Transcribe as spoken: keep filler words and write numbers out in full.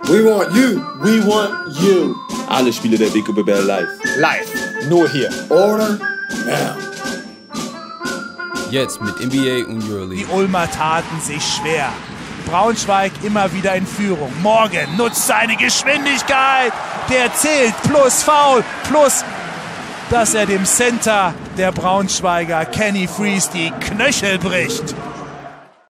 We want you. We want you. Alle Spiele der B K B live. Live. Nur hier. Order now. Jetzt mit N B A und Euroleague. Die Ulmer taten sich schwer. Braunschweig immer wieder in Führung. Morgan nutzt seine Geschwindigkeit. Der zählt plus Foul plus, dass er dem Center der Braunschweiger Kenny Frease die Knöchel bricht.